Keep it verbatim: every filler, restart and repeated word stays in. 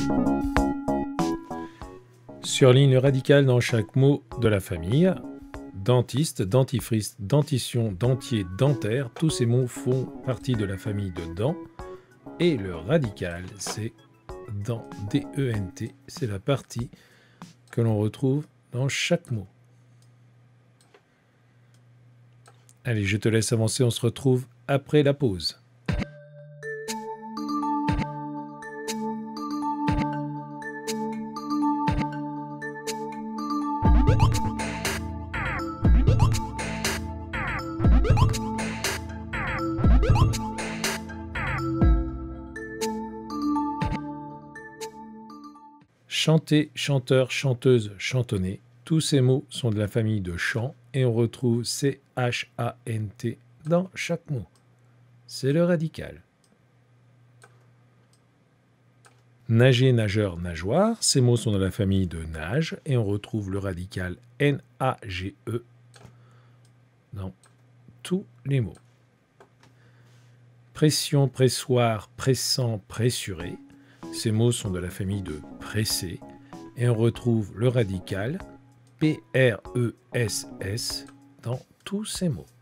Surligne le radical dans chaque mot de la famille. Dentiste, dentifrice, dentition, dentier, dentaire, tous ces mots font partie de la famille de dents. Et le radical, c'est dent, D E N T, c'est la partie que l'on retrouve dans chaque mot. Allez, je te laisse avancer, on se retrouve après la pause. Chanter, chanteur, chanteuse, chantonner, tous ces mots sont de la famille de chant et on retrouve C H A N T dans chaque mot. C'est le radical. Nager, nageur, nageoire, ces mots sont de la famille de nage et on retrouve le radical N A G E dans tous les mots. Pression, pressoir, pressant, pressuré, ces mots sont de la famille de presser et on retrouve le radical P R E S S dans tous ces mots.